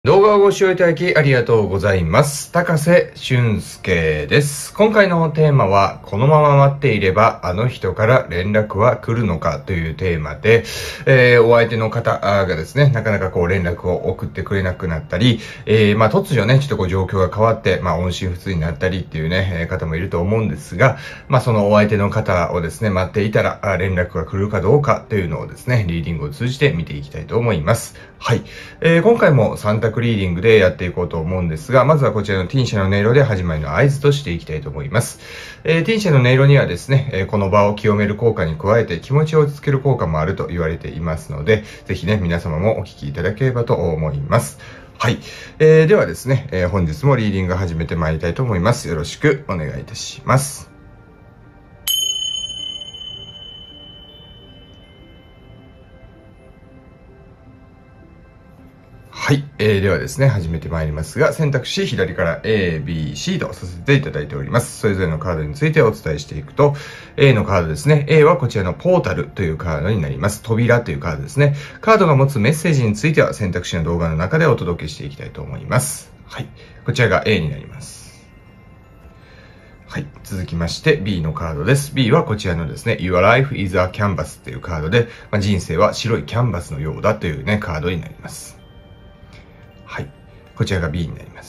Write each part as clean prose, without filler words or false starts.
動画をご視聴いただきありがとうございます。高瀬俊介です。今回のテーマは、このまま待っていればあの人から連絡は来るのかというテーマで、お相手の方がですね、なかなか連絡を送ってくれなくなったり、突如ね、ちょっと状況が変わって、音信不通になったりっていうね、方もいると思うんですが、そのお相手の方をですね、待っていたら連絡が来るかどうかというのをですね、リーディングを通じて見ていきたいと思います。はい。今回も3択リーディングでやっていこうと思うんですが、まずはこちらのティンシャの音色で始まりの合図としていきたいと思います。ティンシャの音色にはですね、この場を清める効果に加えて気持ちを落ち着ける効果もあると言われていますので、ぜひね、皆様もお聞きいただければと思います。はい。ではですね、本日もリーディング始めてまいりたいと思います。よろしくお願いいたします。はい。ではですね、始めてまいりますが、選択肢左から A、B、C とさせていただいております。それぞれのカードについてお伝えしていくと、A のカードですね。A はこちらのポータルというカードになります。扉というカードですね。カードが持つメッセージについては選択肢の動画の中でお届けしていきたいと思います。はい。こちらが A になります。はい。続きまして B のカードです。B はこちらのですね、Your life is a canvas というカードで、人生は白いキャンバスのようだというね、カードになります。はい。こちらが B になります。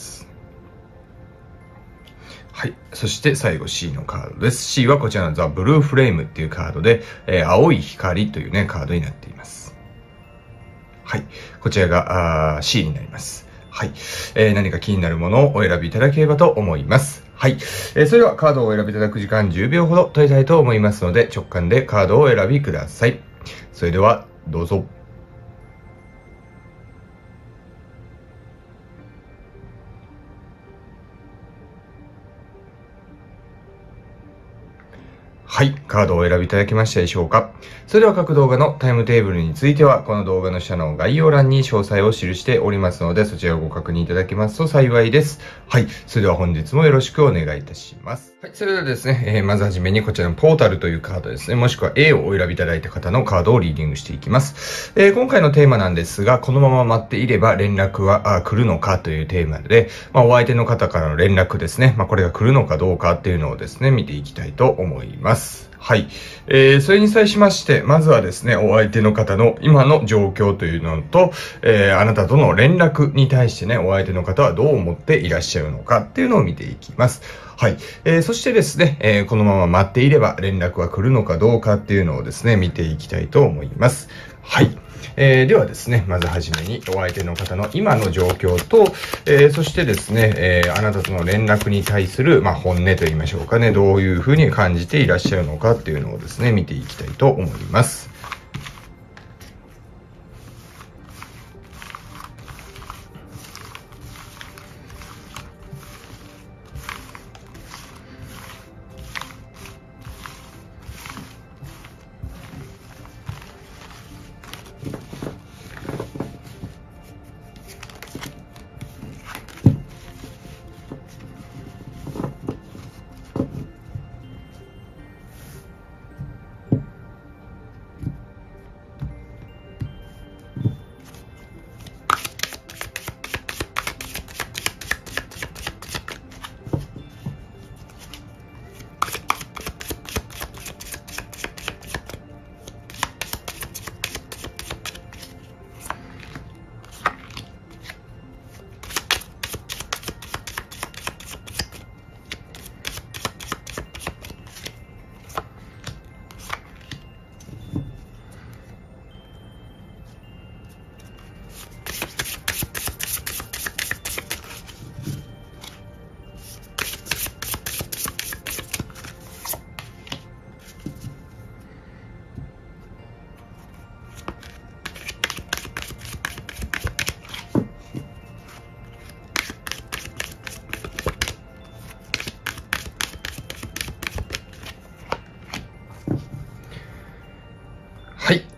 はい。そして最後 C のカードです。C はこちらの The Blue Flame っていうカードで、青い光というね、カードになっています。はい。こちらがC になります。はい。何か気になるものをお選びいただければと思います。はい。それではカードをお選びいただく時間10秒ほど取りたいと思いますので、直感でカードをお選びください。それでは、どうぞ。はい。カードをお選びいただきましたでしょうか。それでは各動画のタイムテーブルについては、この動画の下の概要欄に詳細を記しておりますので、そちらをご確認いただけますと幸いです。はい。それでは本日もよろしくお願いいたします。はい。それではですね、まずはじめにこちらのポータルというカードですね、もしくは A をお選びいただいた方のカードをリーディングしていきます。今回のテーマなんですが、このまま待っていれば連絡は来るのかというテーマで、お相手の方からの連絡ですね、これが来るのかどうかっていうのをですね、見ていきたいと思います。はい。それに際しまして、まずはですね、お相手の方の今の状況というのと、あなたとの連絡に対してね、お相手の方はどう思っていらっしゃるのかっていうのを見ていきます。はい。そしてですね、このまま待っていれば連絡は来るのかどうかっていうのをですね、見ていきたいと思います。はい。ではですね、まずはじめにお相手の方の今の状況と、そしてですね、あなたとの連絡に対する、本音と言いましょうかね、どういうふうに感じていらっしゃるのかっていうのをですね、見ていきたいと思います。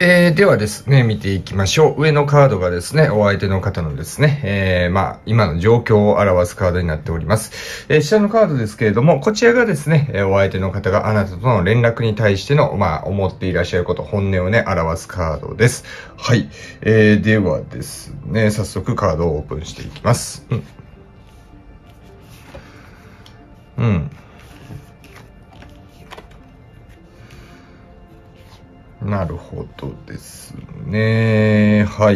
ではですね、見ていきましょう。上のカードがですね、お相手の方のですね、今の状況を表すカードになっております。下のカードですけれども、こちらがですね、お相手の方があなたとの連絡に対しての、思っていらっしゃること、本音をね、表すカードです。はい。ではですね、早速カードをオープンしていきます。なるほどですね。はい。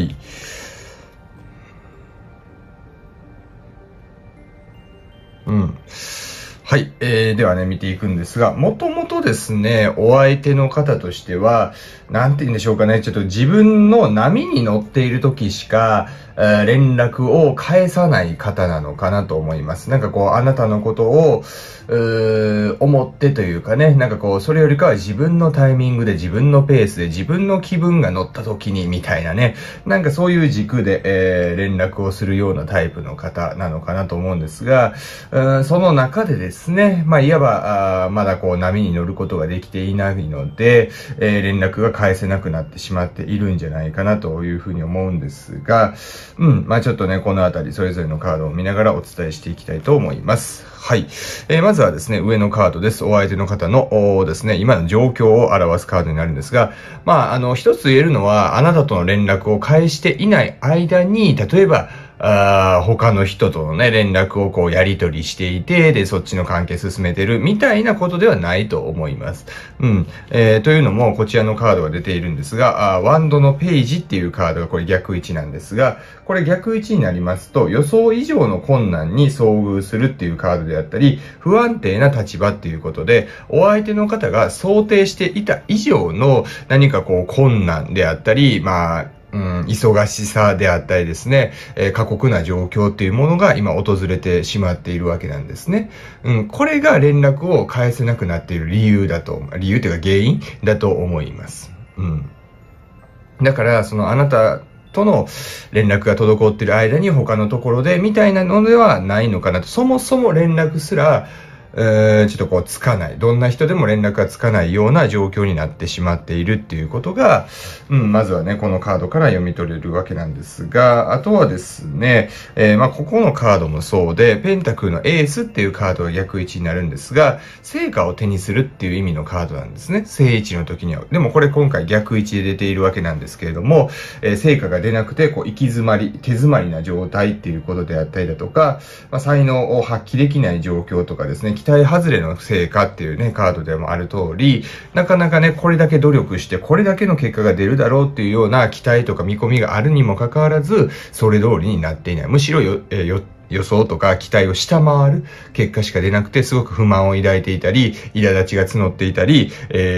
はい。ではね、見ていくんですが、もともとですね、お相手の方としては、なんて言うんでしょうかね、ちょっと自分の波に乗っている時しか、連絡を返さない方なのかなと思います。なんかこう、あなたのことを、思ってというかね、なんかこう、それよりかは自分のタイミングで自分のペースで自分の気分が乗った時にみたいなね、なんかそういう軸で、連絡をするようなタイプの方なのかなと思うんですが、その中でですね、いわば、まだこう波に乗ることができていないので、連絡が返せなくなってしまっているんじゃないかなというふうに思うんですが、ちょっとね、このあたりそれぞれのカードを見ながらお伝えしていきたいと思います。はい。まずはですね、上のカードです。お相手の方のですね、今の状況を表すカードになるんですが、一つ言えるのは、あなたとの連絡を返していない間に、例えば、他の人とのね、連絡をこうやり取りしていて、で、そっちの関係進めてるみたいなことではないと思います。というのも、こちらのカードが出ているんですが、ワンドのページっていうカードがこれ逆位置なんですが、これ逆位置になりますと、予想以上の困難に遭遇するっていうカードであったり、不安定な立場っていうことで、お相手の方が想定していた以上の何かこう困難であったり、忙しさであったりですね、過酷な状況っていうものが今訪れてしまっているわけなんですね。これが連絡を返せなくなっている理由というか原因だと思います。だから、あなたとの連絡が滞っている間に他のところでみたいなのではないのかなと。そもそも連絡すら、ちょっとこうつかない。どんな人でも連絡がつかないような状況になってしまっているっていうことが、まずはね、このカードから読み取れるわけなんですが、あとはですね、ここのカードもそうで、ペンタクルのエースっていうカードが逆位置になるんですが、成果を手にするっていう意味のカードなんですね。正位置の時には。でもこれ今回逆位置で出ているわけなんですけれども、成果が出なくて、こう、行き詰まり、手詰まりな状態っていうことであったりだとか、才能を発揮できない状況とかですね、期待外れの成果っていうね、カードでもある通り、なかなかね、これだけ努力して、これだけの結果が出るだろうっていうような期待とか見込みがあるにもかかわらず、それ通りになっていない。むしろ予想とか期待を下回る結果しか出なくて、すごく不満を抱いていたり、苛立ちが募っていたり、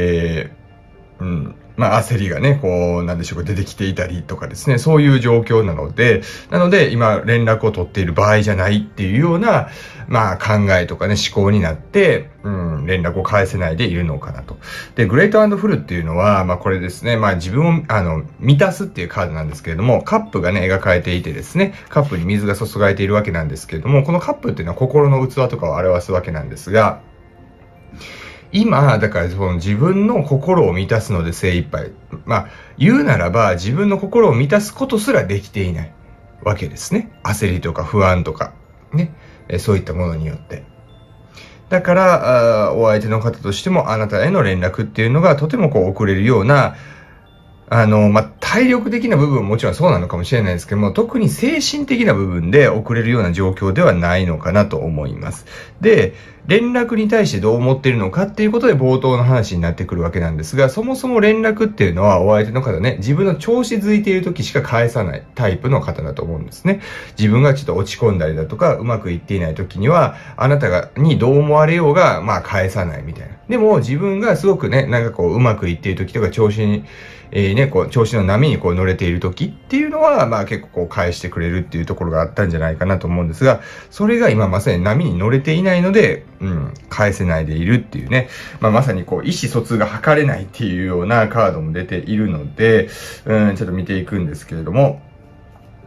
焦りがね、出てきていたりとかですね、そういう状況なので、今連絡を取っている場合じゃないっていうような、考えとかね、思考になって、連絡を返せないでいるのかなと。で、グレート&フルっていうのは、これですね、自分を、満たすっていうカードなんですけれども、カップがね、描かれていてですね、カップに水が注がれているわけなんですけれども、このカップっていうのは心の器とかを表すわけなんですが、今、だから自分の心を満たすので精一杯。言うならば自分の心を満たすことすらできていないわけですね。焦りとか不安とか、ね。そういったものによって。だから、お相手の方としてもあなたへの連絡っていうのがとても遅れるような、体力的な部分ももちろんそうなのかもしれないですけども、特に精神的な部分で遅れるような状況ではないのかなと思います。で、連絡に対してどう思っているのかっていうことで冒頭の話になってくるわけなんですが、そもそも連絡っていうのはお相手の方ね、自分の調子づいている時しか返さないタイプの方だと思うんですね。自分がちょっと落ち込んだりだとか、うまくいっていない時には、あなたにどう思われようが、返さないみたいな。でも自分がすごくね、うまくいっている時とか調子に、調子の波に乗れている時っていうのは、結構返してくれるっていうところがあったんじゃないかなと思うんですが、それが今まさに波に乗れていないので、返せないでいるっていうね、まさに意思疎通が図れないっていうようなカードも出ているので、ちょっと見ていくんですけれども、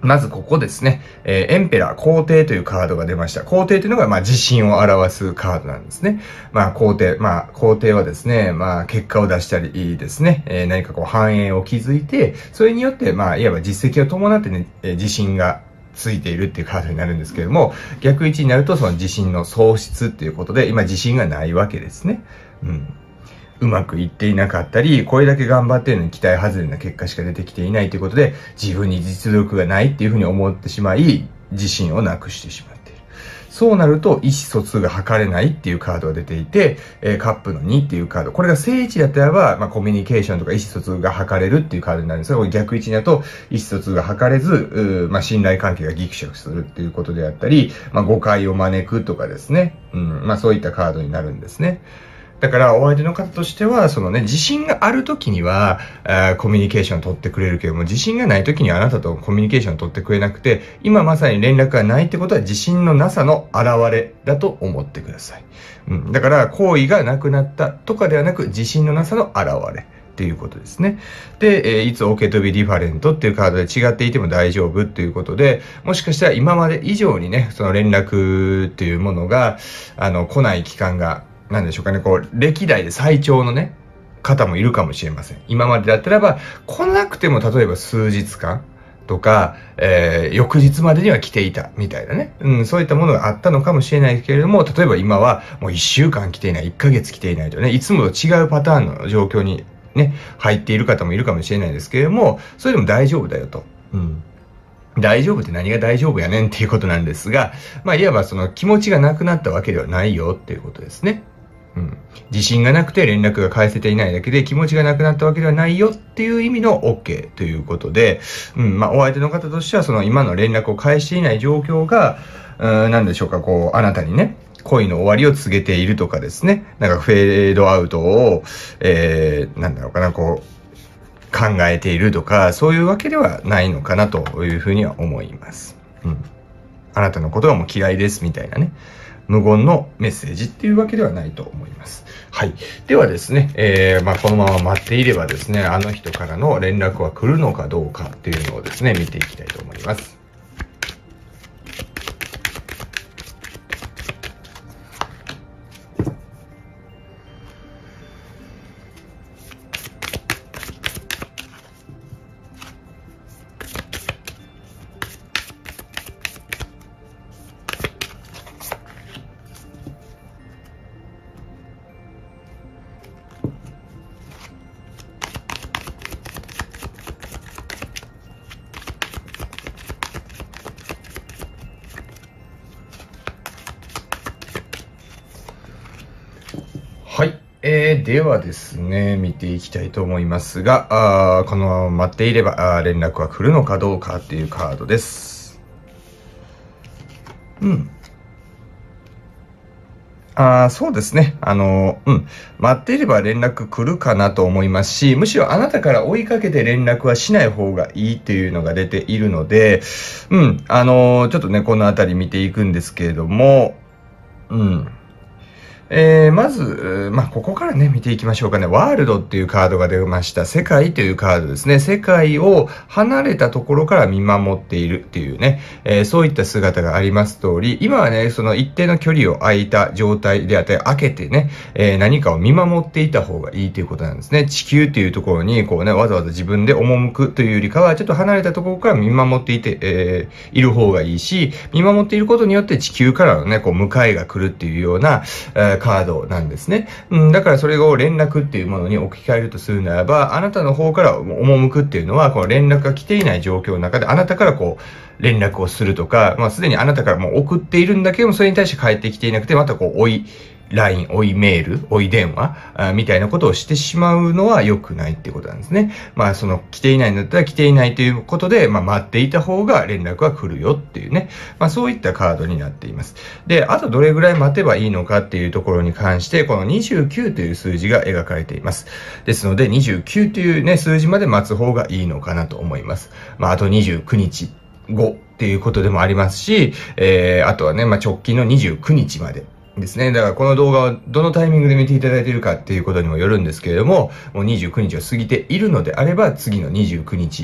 まずここですね、エンペラー皇帝というカードが出ました。皇帝というのが、自信を表すカードなんですね。皇帝はですね、結果を出したりですね、何か繁栄を築いて、それによって、いわば実績を伴ってね、自信がついているっていうカードになるんですけれども、逆位置になるとその自信の喪失っていうことで、今自信がないわけですね。うまくいっていなかったり、これだけ頑張っているのに期待外れな結果しか出てきていないということで、自分に実力がないっていうふうに思ってしまい、自信をなくしてしまっている。そうなると、意思疎通が図れないっていうカードが出ていて、カップの2っていうカード。これが正位置だったらば、コミュニケーションとか意思疎通が図れるっていうカードになるんですが、これ逆位置だと意思疎通が図れず、信頼関係がギクシャクするっていうことであったり、誤解を招くとかですね。そういったカードになるんですね。だから、お相手の方としては、自信がある時には、コミュニケーションを取ってくれるけども、自信がない時にはあなたとコミュニケーションを取ってくれなくて、今まさに連絡がないってことは自信のなさの表れだと思ってください。だから、好意がなくなったとかではなく、自信のなさの表れ。っていうことですね。で、いつオケとビディファレントっていうカードで違っていても大丈夫っていうことで、もしかしたら今まで以上にね、その連絡っていうものが、来ない期間が、なんでしょうかね、歴代で最長のね、方もいるかもしれません。今までだったらば、来なくても例えば数日間とか、翌日までには来ていたみたいなね、そういったものがあったのかもしれないけれども、例えば今はもう1週間来ていない、1ヶ月来ていないとね、いつもと違うパターンの状況にね、入っている方もいるかもしれないですけれども、それでも大丈夫だよと。大丈夫って何が大丈夫やねんっていうことなんですが、いわばその気持ちがなくなったわけではないよっていうことですね。自信がなくて連絡が返せていないだけで気持ちがなくなったわけではないよっていう意味の OK ということで、お相手の方としてはその今の連絡を返していない状況が、何でしょうか、あなたにね、恋の終わりを告げているとかですね、なんかフェードアウトを、なんだろうかな、考えているとか、そういうわけではないのかなというふうには思います。あなたのことがもう嫌いですみたいなね。無言のメッセージっていうわけではないと思います。はい。ではですね、このまま待っていればですね、あの人からの連絡は来るのかどうかっていうのをですね、見ていきたいと思います。はい。ではですね、見ていきたいと思いますが、このまま待っていれば連絡は来るのかどうかっていうカードです。そうですね。待っていれば連絡来るかなと思いますし、むしろあなたから追いかけて連絡はしない方がいいっていうのが出ているので、ちょっとね、このあたり見ていくんですけれども、まず、ここからね、見ていきましょうかね。ワールドっていうカードが出ました。世界というカードですね。世界を離れたところから見守っているっていうね、そういった姿があります通り、今はね、その一定の距離を空いた状態であって開けてね、何かを見守っていた方がいいということなんですね。地球っていうところに、わざわざ自分で赴くというよりかは、ちょっと離れたところから見守っていて、いる方がいいし、見守っていることによって地球からのね、迎えが来るっていうような、カードなんですね。だからそれを連絡っていうものに置き換えるとするならば、あなたの方から赴くっていうのは、この連絡が来ていない状況の中で、あなたから連絡をするとか、すでにあなたからもう送っているんだけども、それに対して返ってきていなくて、また追いLINE、追いメール、追い電話みたいなことをしてしまうのは良くないっていうことなんですね。来ていないんだったら来ていないということで、待っていた方が連絡は来るよっていうね。そういったカードになっています。で、あとどれぐらい待てばいいのかっていうところに関して、この29という数字が描かれています。ですので、29というね、数字まで待つ方がいいのかなと思います。あと29日後っていうことでもありますし、あとはね、直近の29日まで。ですね。だからこの動画をどのタイミングで見ていただいているかっていうことにもよるんですけれども、もう29日を過ぎているのであれば、次の29日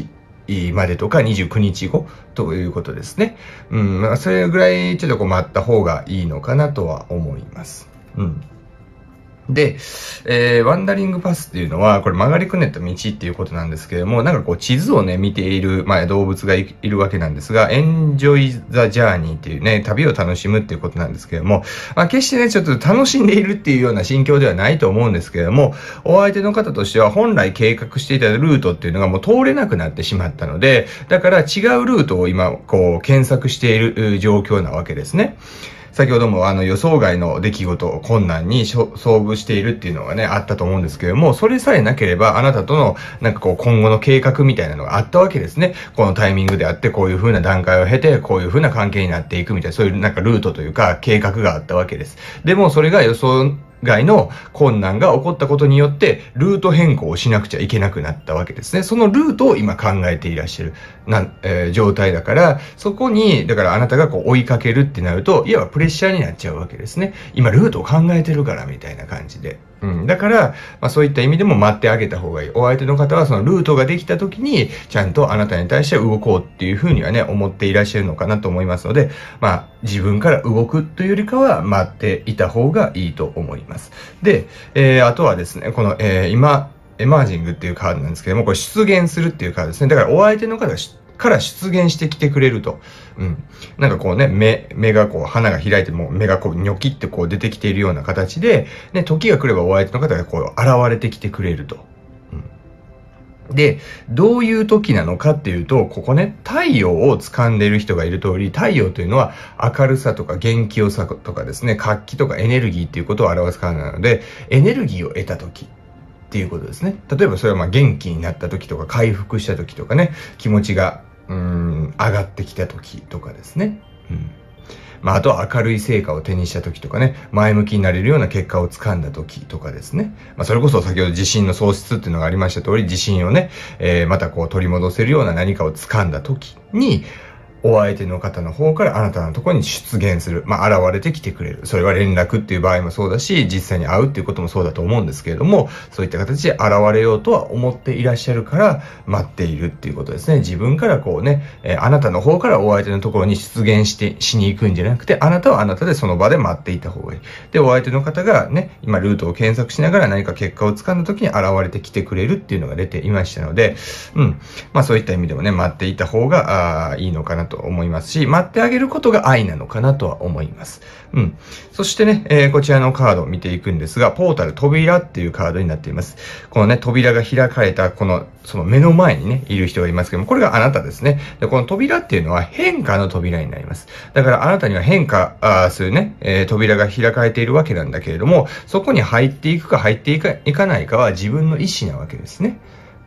までとか29日後ということですね。まあ、それぐらいちょっとこう待った方がいいのかなとは思います。で、ワンダリングパスっていうのは、これ曲がりくねった道っていうことなんですけれども、なんかこう地図をね、見ている、まあ動物がいるわけなんですが、Enjoy the Journey っていうね、旅を楽しむっていうことなんですけれども、まあ決してね、ちょっと楽しんでいるっていうような心境ではないと思うんですけれども、お相手の方としては本来計画していたルートっていうのがもう通れなくなってしまったので、だから違うルートを今、こう検索している状況なわけですね。先ほども予想外の出来事、困難に遭遇しているっていうのがね、あったと思うんですけれども、それさえなければ、あなたとの、なんかこう、今後の計画みたいなのがあったわけですね。このタイミングであって、こういう風な段階を経て、こういう風な関係になっていくみたいな、そういうなんかルートというか、計画があったわけです。でも、それが予想外の困難が起こったことによって、ルート変更をしなくちゃいけなくなったわけですね。そのルートを今考えていらっしゃる状態だから、そこに、だからあなたがこう追いかけるってなると、いわばプレッシャーになっちゃうわけですね。今ルートを考えてるからみたいな感じで。だから、まあそういった意味でも待ってあげた方がいい。お相手の方はそのルートができた時に、ちゃんとあなたに対して動こうっていうふうにはね、思っていらっしゃるのかなと思いますので、まあ自分から動くというよりかは待っていた方がいいと思います。で、あとはですね、この、今、エマージングっていうカードなんですけども、これ出現するっていうカードですね。だからお相手の方から出現してきてくれると。なんかこうね、目がこう、花が開いても、目がこう、ニョキってこう出てきているような形で、ね、時が来ればお相手の方がこう、現れてきてくれると。で、どういう時なのかっていうと、ここね、太陽を掴んでいる人がいる通り、太陽というのは明るさとか元気よさとかですね、活気とかエネルギーっていうことを表すカードなので、エネルギーを得た時っていうことですね。例えばそれはまあ元気になった時とか、回復した時とかね、気持ちが、上がってきた時とかですね。まあ、あとは明るい成果を手にした時とかね、前向きになれるような結果をつかんだ時とかですね。まあ、それこそ先ほど自信の喪失っていうのがありました通り、自信をね、またこう取り戻せるような何かをつかんだ時に、お相手の方の方からあなたのところに出現する。まあ、現れてきてくれる。それは連絡っていう場合もそうだし、実際に会うっていうこともそうだと思うんですけれども、そういった形で現れようとは思っていらっしゃるから待っているっていうことですね。自分からこうね、あなたの方からお相手のところに出現しに行くんじゃなくて、あなたはあなたでその場で待っていた方がいい。で、お相手の方がね、今ルートを検索しながら何か結果をつかんだ時に現れてきてくれるっていうのが出ていましたので、まあそういった意味でもね、待っていた方がいいのかなと思いますし、待ってあげることが愛なのかなとは思います。そしてね、こちらのカードを見ていくんですが、ポータル扉っていうカードになっています。このね、扉が開かれた、その目の前にね、いる人がいますけども、これがあなたですね。で、この扉っていうのは変化の扉になります。だからあなたには変化するね、扉が開かれているわけなんだけれども、そこに入っていくか入っていかないかは自分の意思なわけですね。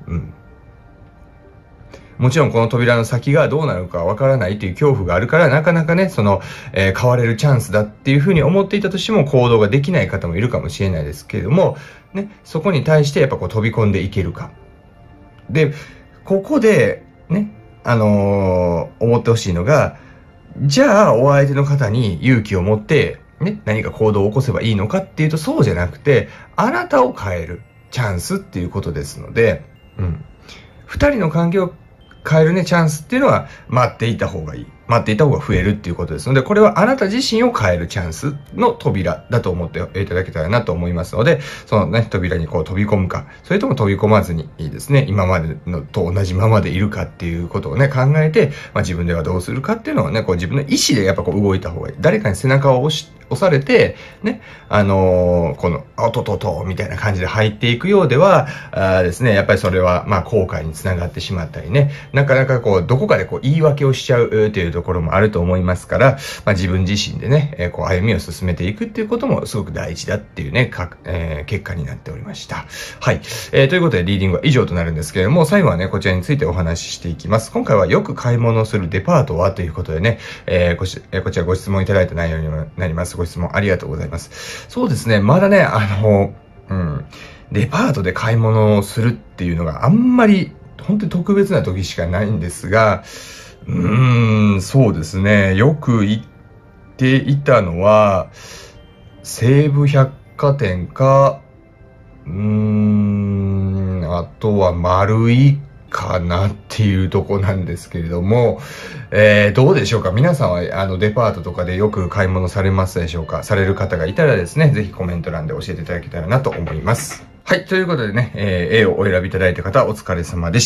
もちろんこの扉の先がどうなるかわからないという恐怖があるから、なかなかね、変われるチャンスだっていうふうに思っていたとしても行動ができない方もいるかもしれないですけれども、ね、そこに対してやっぱこう飛び込んでいけるか。で、ここで、ね、思ってほしいのが、じゃあお相手の方に勇気を持って、ね、何か行動を起こせばいいのかっていうとそうじゃなくて、あなたを変えるチャンスっていうことですので、二人の関係を変えるね、チャンスっていうのは待っていた方がいい。待っていた方が増えるっていうことですので、これはあなた自身を変えるチャンスの扉だと思っていただけたらなと思いますので、そのね、扉にこう飛び込むか、それとも飛び込まずにいいですね、今までのと同じままでいるかっていうことをね、考えて、まあ自分ではどうするかっていうのをね、こう自分の意思でやっぱこう動いた方がいい。誰かに背中を押されて、ね、この、あととと、みたいな感じで入っていくようでは、ですね、やっぱりそれは、まあ後悔につながってしまったりね、なかなかこう、どこかでこう言い訳をしちゃうっていうところもあると思いますから、まあ自分自身でね、こう歩みを進めていくっていうこともすごく大事だっていうね、結果になっておりました。はい。ということでリーディングは以上となるんですけれども、最後はね、こちらについてお話ししていきます。今回はよく買い物をするデパートはということでね、こちらご質問いただいた内容になります。ご質問ありがとうございます。そうですね、まだね、デパートで買い物をするっていうのがあんまり、本当に特別な時しかないんですが、そうですね。よく行っていたのは、西武百貨店か、あとは丸井かなっていうとこなんですけれども、どうでしょうか？皆さんはデパートとかでよく買い物されますでしょうか？される方がいたらですね、ぜひコメント欄で教えていただけたらなと思います。はい。ということでね、A をお選びいただいた方、お疲れ様でした。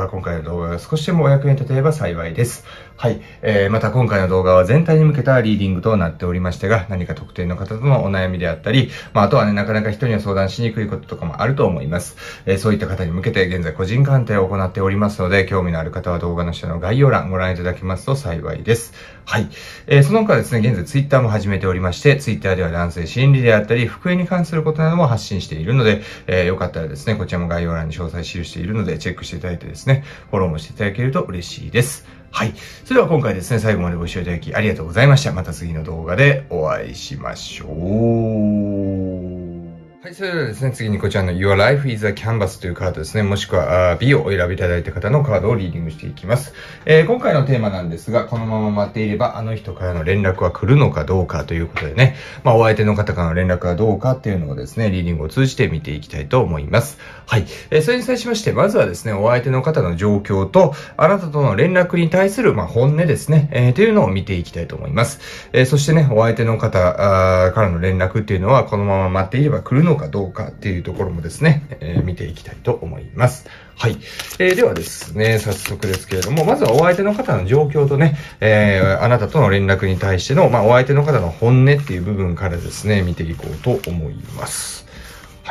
今回の動画が少しでもお役に立てれば幸いです。はい。また今回の動画は全体に向けたリーディングとなっておりましてが、何か特定の方とのお悩みであったり、あとはね、なかなか人には相談しにくいこととかもあると思います。そういった方に向けて現在個人鑑定を行っておりますので、興味のある方は動画の下の概要欄ご覧いただけますと幸いです。はい。その他ですね、現在 Twitter も始めておりまして、Twitter では男性心理であったり、福音に関することなども発信しているので、よかったらですね、こちらも概要欄に詳細記しているので、チェックしていただいてですね、フォローもしていただけると嬉しいです。はい。それでは今回ですね、最後までご視聴いただきありがとうございました。また次の動画でお会いしましょう。はい、それではですね、次にこちらの Your Life is a Canvas というカードですね、もしくは B をお選びいただいた方のカードをリーディングしていきます。今回のテーマなんですが、このまま待っていればあの人からの連絡は来るのかどうかということでね、お相手の方からの連絡はどうかっていうのをですね、リーディングを通じて見ていきたいと思います。はい。それに際しまして、まずはですね、お相手の方の状況と、あなたとの連絡に対する、本音ですね、というのを見ていきたいと思います。そしてね、お相手の方からの連絡っていうのは、このまま待っていれば来るのかどうかっていうところもですね、見ていきたいと思います。はい。ではですね、早速ですけれども、まずはお相手の方の状況とね、あなたとの連絡に対しての、お相手の方の本音っていう部分からですね、見ていこうと思います。はい。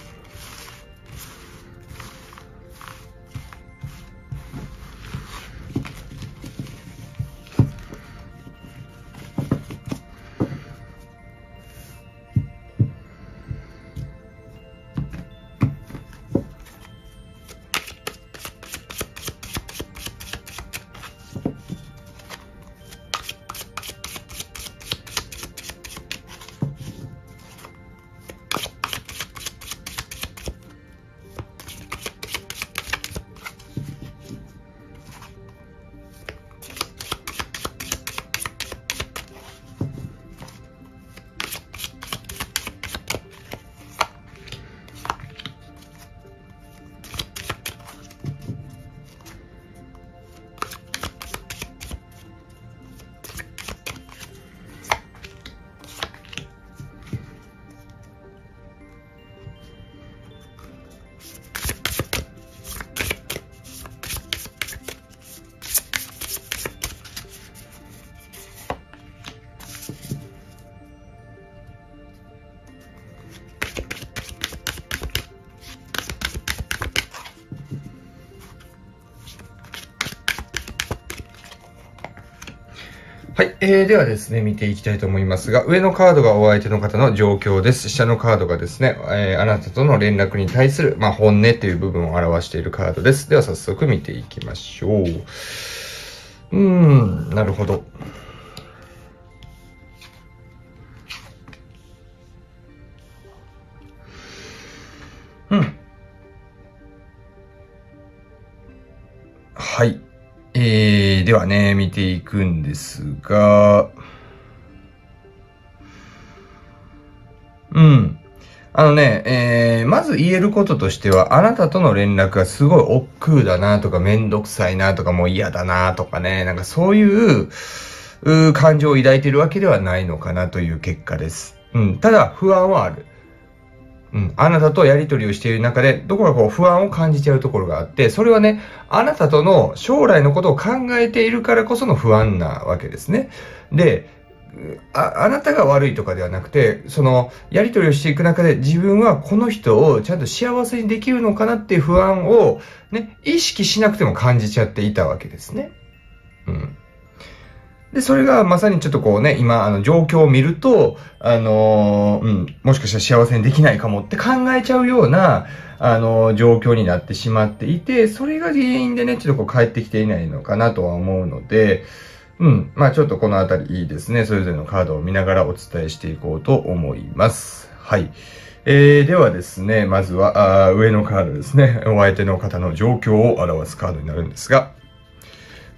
はい。ではですね、見ていきたいと思いますが、上のカードがお相手の方の状況です。下のカードがですね、あなたとの連絡に対する、本音という部分を表しているカードです。では早速見ていきましょう。なるほど。はい。ではね、見ていくんですが、まず言えることとしては、あなたとの連絡がすごい億劫だなとか、めんどくさいなとか、もう嫌だなとかね、なんかそういう感情を抱いているわけではないのかなという結果です。ただ、不安はある。あなたとやり取りをしている中で、どこかこう不安を感じちゃうところがあって、それはね、あなたとの将来のことを考えているからこその不安なわけですね。で、あなたが悪いとかではなくて、その、やり取りをしていく中で自分はこの人をちゃんと幸せにできるのかなっていう不安をね、意識しなくても感じちゃっていたわけですね。で、それがまさにちょっとこうね、今、状況を見ると、もしかしたら幸せにできないかもって考えちゃうような、状況になってしまっていて、それが原因でね、ちょっとこう帰ってきていないのかなとは思うので、ちょっとこのあたりいいですね。それぞれのカードを見ながらお伝えしていこうと思います。はい。ではですね、まずは、上のカードですね。お相手の方の状況を表すカードになるんですが、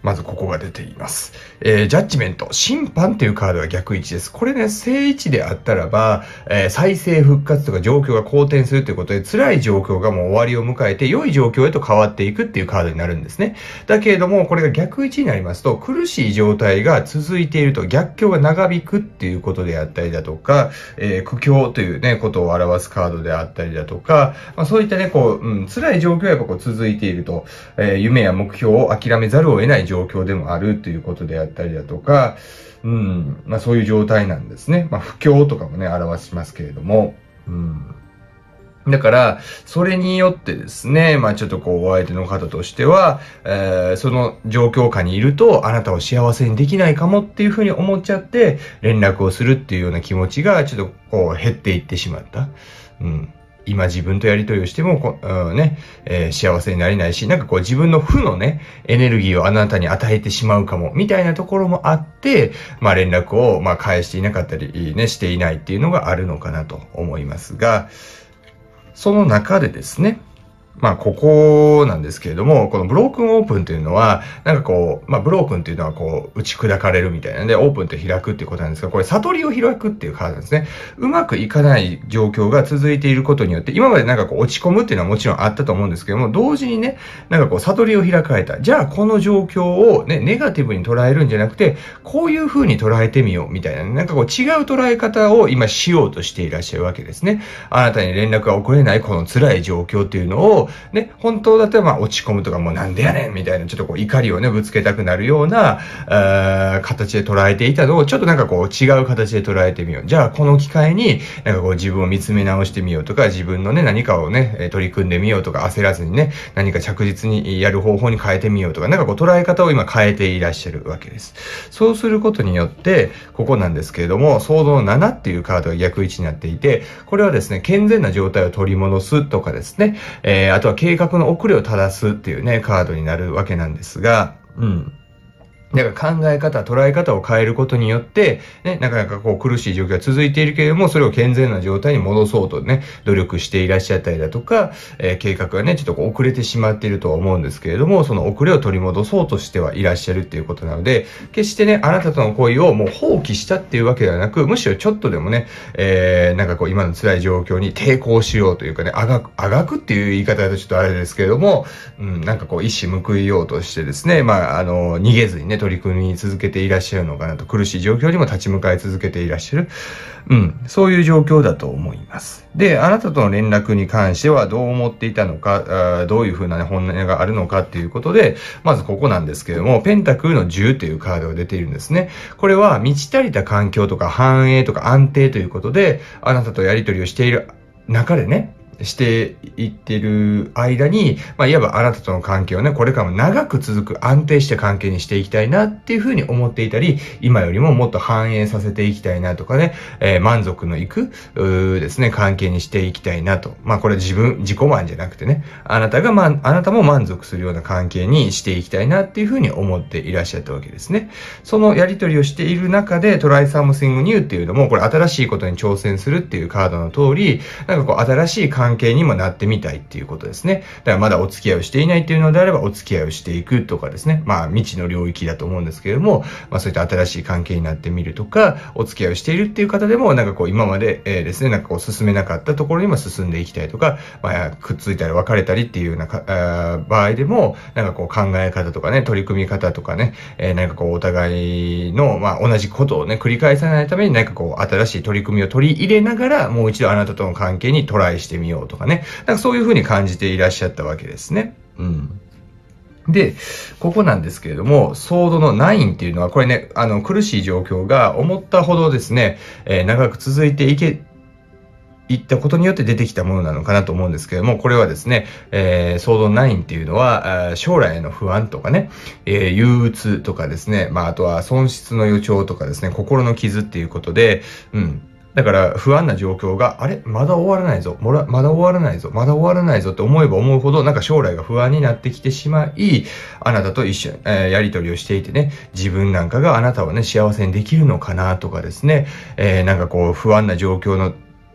まずここが出ています。ジャッジメント、審判っていうカードが逆位置です。これね、正位置であったらば、再生復活とか状況が好転するということで、辛い状況がもう終わりを迎えて、良い状況へと変わっていくっていうカードになるんですね。だけれども、これが逆位置になりますと、苦しい状態が続いていると、逆境が長引くっていうことであったりだとか、苦境というね、ことを表すカードであったりだとか、そういったね、辛い状況がやっぱ続いていると、夢や目標を諦めざるを得ない状況でもあるということであったりだとか、そういう状態なんですね。不況とかもね、表しますけれども、だから、それによってですね、ちょっとお相手の方としては、その状況下にいると、あなたを幸せにできないかもっていうふうに思っちゃって、連絡をするっていうような気持ちが、ちょっと減っていってしまった。今自分とやり取りをしても、幸せになれないし、自分の負のね、エネルギーをあなたに与えてしまうかも、みたいなところもあって、連絡を、返していなかったりね、していないっていうのがあるのかなと思いますが、その中でですね、ここなんですけれども、このブロークンオープンというのは、ブロークンというのは打ち砕かれるみたいなんで、オープンって開くっていうことなんですが、これ悟りを開くっていうカードなんですね。うまくいかない状況が続いていることによって、今まで落ち込むっていうのはもちろんあったと思うんですけども、同時にね、悟りを開かれた。じゃあこの状況をね、ネガティブに捉えるんじゃなくて、こういう風に捉えてみようみたいな、違う捉え方を今しようとしていらっしゃるわけですね。あなたに連絡が送れないこの辛い状況っていうのを、ね、本当だったら落ち込むとかもうなんでやねんみたいなちょっと怒りをねぶつけたくなるような形で捉えていたのをちょっと違う形で捉えてみよう。じゃあこの機会に自分を見つめ直してみようとか、自分のね何かをね取り組んでみようとか、焦らずにね何か着実にやる方法に変えてみようとか、捉え方を今変えていらっしゃるわけです。そうすることによってここなんですけれども、ソードの7っていうカードが逆位置になっていて、これはですね健全な状態を取り戻すとかですね、あとは計画の遅れを正すっていうね、カードになるわけなんですが、だから考え方、捉え方を変えることによって、ね、なかなか苦しい状況が続いているけれども、それを健全な状態に戻そうとね、努力していらっしゃったりだとか、計画がね、ちょっと遅れてしまっているとは思うんですけれども、その遅れを取り戻そうとしてはいらっしゃるっていうことなので、決してね、あなたとの恋をもう放棄したっていうわけではなく、むしろちょっとでもね、今の辛い状況に抵抗しようというかね、あがくっていう言い方だとちょっとあれですけれども、一矢報いようとしてですね、逃げずにね、取り組み続けていらっしゃるのかなと、苦しい状況にも立ち向かい続けていらっしゃる。そういう状況だと思います。で、あなたとの連絡に関してはどう思っていたのか、どういうふうな、ね、本音があるのかっていうことで、まずここなんですけれども、ペンタクルの10というカードが出ているんですね。これは満ち足りた環境とか繁栄とか安定ということで、あなたとやり取りをしている中でね、していってる間に、いわばあなたとの関係をね、これからも長く続く安定した関係にしていきたいなっていうふうに思っていたり、今よりももっと繁栄させていきたいなとかね、満足のいくですね、関係にしていきたいなと。これ自己満じゃなくてね、あなたも満足するような関係にしていきたいなっていうふうに思っていらっしゃったわけですね。そのやり取りをしている中で、Try Something New っていうのも、これ新しいことに挑戦するっていうカードの通り、新しい関係にもなってみたいっていうことですね。だからまだお付き合いをしていないっていうのであればお付き合いをしていくとかですね。未知の領域だと思うんですけれども、そういった新しい関係になってみるとか、お付き合いをしているっていう方でも、今まで、ですね、進めなかったところにも進んでいきたいとか、くっついたり別れたりっていうような場合でも、考え方とかね、取り組み方とかね、お互いの、同じことをね、繰り返さないために新しい取り組みを取り入れながら、もう一度あなたとの関係にトライしてみようとかね。そういうふうに感じていらっしゃったわけですね。で、ここなんですけれども、ソードの9っていうのは、これね、苦しい状況が思ったほどですね、長く続いていったことによって出てきたものなのかなと思うんですけれども、これはですね、ソード9っていうのは、将来への不安とかね、憂鬱とかですね、あとは損失の予兆とかですね、心の傷っていうことで、だから不安な状況が、まだ終わらないぞ、まだ終わらないぞ、まだ終わらないぞって思えば思うほど、将来が不安になってきてしまい、あなたと一緒に、やり取りをしていてね、自分なんかがあなたをね、幸せにできるのかなとかですね、不安な状況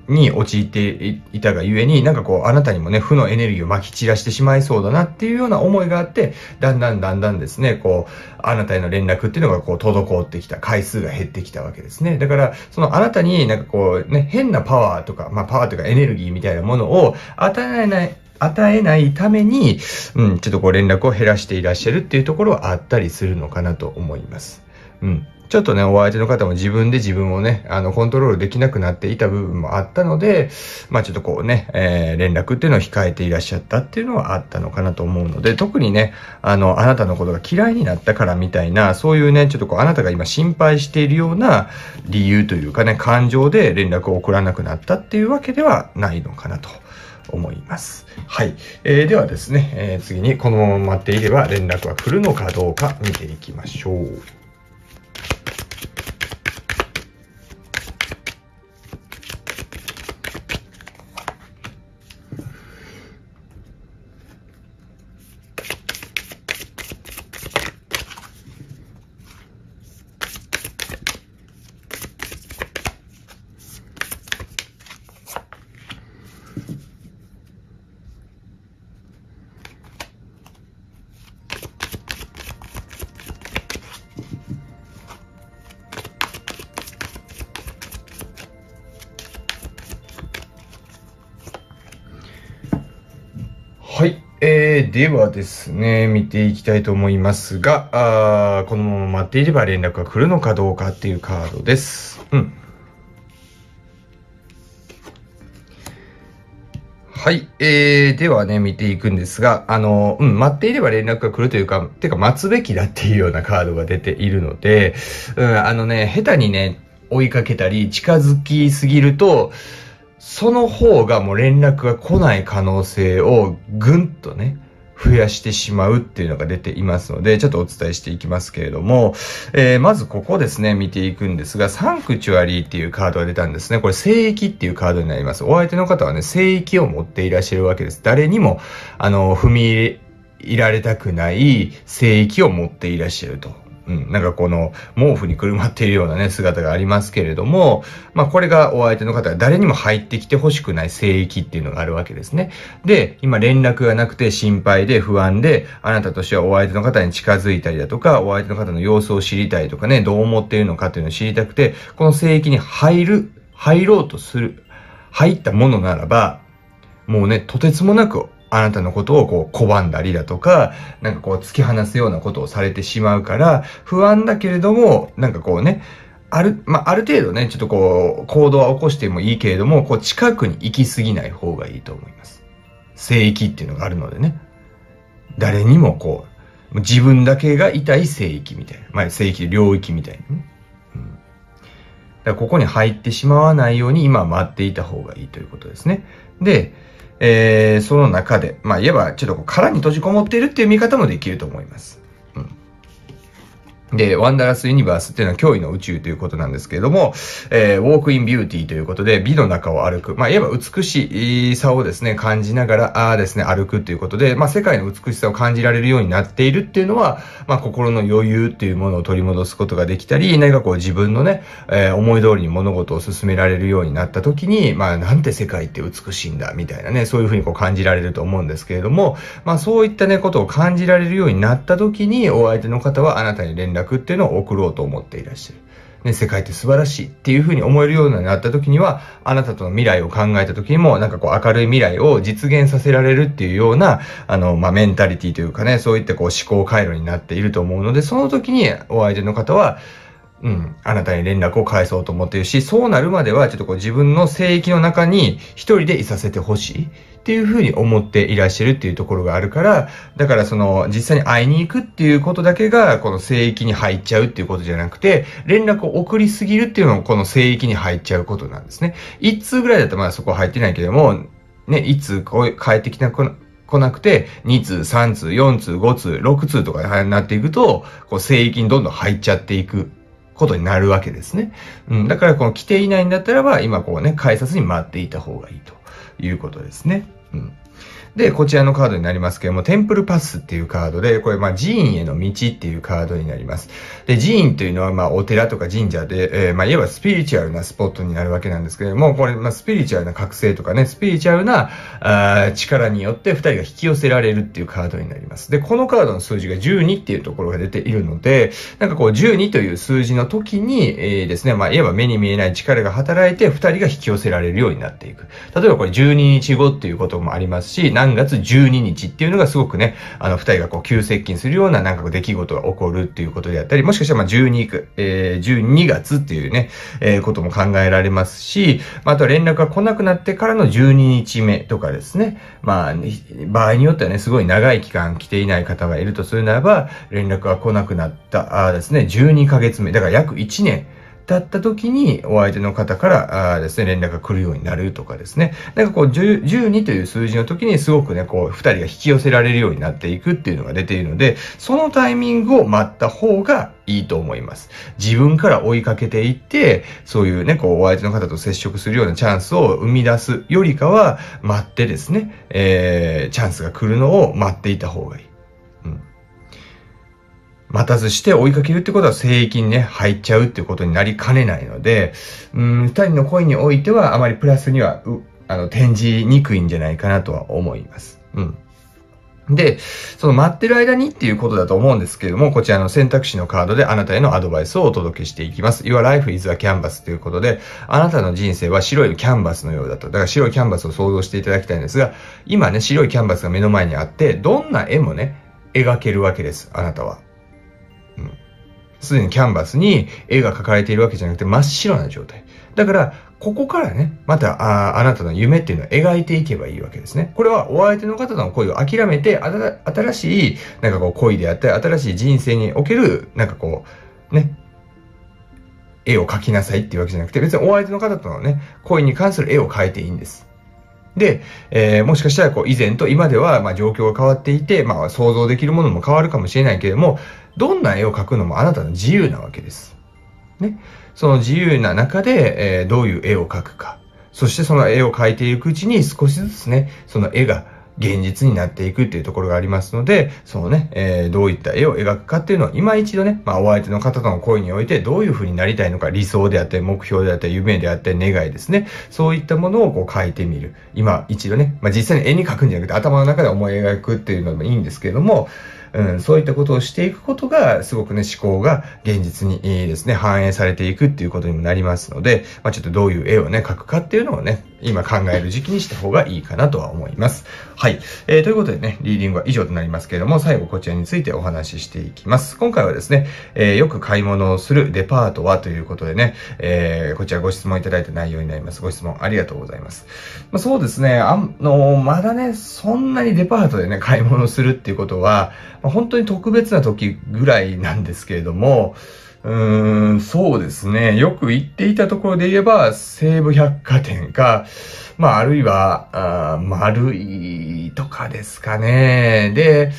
に陥っていたがゆえに、なんかこう、あなたにもね、負のエネルギーを撒き散らしてしまいそうだなっていうような思いがあって、だんだんですね、こう、あなたへの連絡っていうのがこう、滞ってきた、回数が減ってきたわけですね。だから、そのあなたになんかこう、ね、変なパワーとか、パワーというかエネルギーみたいなものを与えないために、ちょっとこう連絡を減らしていらっしゃるっていうところはあったりするのかなと思います。ちょっとね、お相手の方も自分で自分をね、コントロールできなくなっていた部分もあったので、ちょっとこうね、連絡っていうのを控えていらっしゃったっていうのはあったのかなと思うので、特にね、あなたのことが嫌いになったからみたいな、そういうね、ちょっとこう、あなたが今心配しているような理由というかね、感情で連絡を送らなくなったっていうわけではないのかなと思います。はい。ではですね、次にこのまま待っていれば連絡は来るのかどうか見ていきましょう。はい。ではですね、見ていきたいと思いますが、このまま待っていれば連絡が来るのかどうかっていうカードです。はい。ではね、見ていくんですが、待っていれば連絡が来るというか、待つべきだっていうようなカードが出ているので、下手にね、追いかけたり、近づきすぎると、その方がもう連絡が来ない可能性をぐんとね、増やしてしまうっていうのが出ていますので、ちょっとお伝えしていきますけれども、まずここですね、見ていくんですが、サンクチュアリーっていうカードが出たんですね。これ聖域っていうカードになります。お相手の方はね、聖域を持っていらっしゃるわけです。誰にも、踏み入られたくない聖域を持っていらっしゃると。なんかこの毛布にくるまっているようなね、姿がありますけれども、これがお相手の方が誰にも入ってきてほしくない聖域っていうのがあるわけですね。で、今連絡がなくて心配で不安で、あなたとしてはお相手の方に近づいたりだとか、お相手の方の様子を知りたいとかね、どう思っているのかっていうのを知りたくて、この聖域に入ろうとする、入ったものならば、もうね、とてつもなくあなたのことをこう拒んだりだとか、なんかこう突き放すようなことをされてしまうから、不安だけれども、なんかこうね、ある程度ね、ちょっとこう、行動は起こしてもいいけれども、こう近くに行き過ぎない方がいいと思います。聖域っていうのがあるのでね。誰にもこう、自分だけがいたい聖域みたいな。聖域領域みたいなね。だからここに入ってしまわないように今待っていた方がいいということですね。で、その中で、いわばちょっと殻に閉じこもっているっていう見方もできると思います。で、ワンダラスユニバースっていうのは驚異の宇宙ということなんですけれども、ウォークインビューティーということで美の中を歩く。いわば美しさをですね、感じながら、ですね、歩くということで、世界の美しさを感じられるようになっているっていうのは、心の余裕っていうものを取り戻すことができたり、何かこう自分のね、思い通りに物事を進められるようになった時に、なんて世界って美しいんだ、みたいなね、そういうふうにこう感じられると思うんですけれども、そういったね、ことを感じられるようになった時に、お相手の方はあなたに連絡っていうのを送ろうと思っていらっしゃる。ね、世界って素晴らしいっていうふうに思えるようになった時には、あなたとの未来を考えた時にも、なんかこう明るい未来を実現させられるっていうような、メンタリティというかね、そういったこう思考回路になっていると思うので、その時にお相手の方は、あなたに連絡を返そうと思っているし、そうなるまではちょっとこう自分の聖域の中に一人でいさせてほしいっていうふうに思っていらっしゃるっていうところがあるから、だからその実際に会いに行くっていうことだけがこの聖域に入っちゃうっていうことじゃなくて、連絡を送りすぎるっていうのもこの聖域に入っちゃうことなんですね。1通ぐらいだとまだそこ入ってないけども、ね、1通帰ってきなくて、2通、3通、4通、5通、6通とかになっていくと、こう聖域にどんどん入っちゃっていくことになるわけですね。だからこの来ていないんだったらば、今こうね、改札に待っていた方がいいということですね。 で、こちらのカードになりますけども、テンプルパスっていうカードで、これ寺院への道っていうカードになります。で、寺院というのはお寺とか神社で、いわばスピリチュアルなスポットになるわけなんですけれども、これスピリチュアルな覚醒とかね、スピリチュアルな力によって2人が引き寄せられるっていうカードになります。で、このカードの数字が12っていうところが出ているので、なんかこう12という数字の時に、ですね、いわば目に見えない力が働いて2人が引き寄せられるようになっていく。例えばこれ12日後っていうこともありますし、何月12日っていうのがすごくね、2人がこう急接近するようななんか出来事が起こるっていうことであったり、もしかしたら12月っていうね、ことも考えられますし、あとは連絡が来なくなってからの12日目とかですね。場合によってはね、すごい長い期間来ていない方がいるとするならば、連絡が来なくなったですね、12ヶ月目、だから約1年経った時にお相手の方からですね、連絡が来るようになるとかですね。なんかこう12という数字の時にすごくね、こう2人が引き寄せられるようになっていくっていうのが出ているので、そのタイミングを待った方がいいと思います。自分から追いかけていって、そういうね、こうお相手の方と接触するようなチャンスを生み出すよりかは、待ってですね、チャンスが来るのを待っていた方がいい。待たずして追いかけるってことは聖域にね、入っちゃうっていうことになりかねないので、二人の恋においてはあまりプラスには、転じにくいんじゃないかなとは思います。で、その待ってる間にっていうことだと思うんですけれども、こちらの選択肢のカードであなたへのアドバイスをお届けしていきます。Your life is a canvas ということで、あなたの人生は白いキャンバスのようだと。だから白いキャンバスを想像していただきたいんですが、今ね、白いキャンバスが目の前にあって、どんな絵もね、描けるわけです、あなたは。すでにキャンバスに絵が描かれているわけじゃなくて真っ白な状態。だから、ここからね、また、あなたの夢っていうのを描いていけばいいわけですね。これはお相手の方との恋を諦めて、新しい、なんかこう恋であったり、新しい人生における、なんかこう、ね、絵を描きなさいっていうわけじゃなくて、別にお相手の方とのね、恋に関する絵を描いていいんです。で、もしかしたらこう以前と今では状況が変わっていて、想像できるものも変わるかもしれないけれども、どんな絵を描くのもあなたの自由なわけです。ね。その自由な中で、どういう絵を描くか。そしてその絵を描いていくうちに少しずつね、その絵が現実になっていくっていうところがありますので、そのね、どういった絵を描くかっていうのを今一度ね、お相手の方との恋においてどういう風になりたいのか、理想であったり、目標であったり、夢であったり、願いですね。そういったものをこう描いてみる。今一度ね、実際に絵に描くんじゃなくて頭の中で思い描くっていうのもいいんですけれども、そういったことをしていくことが、すごくね、思考が現実にですね、反映されていくっていうことにもなりますので、ちょっとどういう絵をね、描くかっていうのをね、今考える時期にした方がいいかなとは思います。はい。ということでね、リーディングは以上となりますけれども、最後こちらについてお話ししていきます。今回はですね、よく買い物をするデパートはということでね、こちらご質問いただいた内容になります。ご質問ありがとうございます。そうですね、まだね、そんなにデパートでね、買い物をするっていうことは、本当に特別な時ぐらいなんですけれども、そうですね。よく行っていたところで言えば、西武百貨店か、あるいは、丸いとかですかね。で、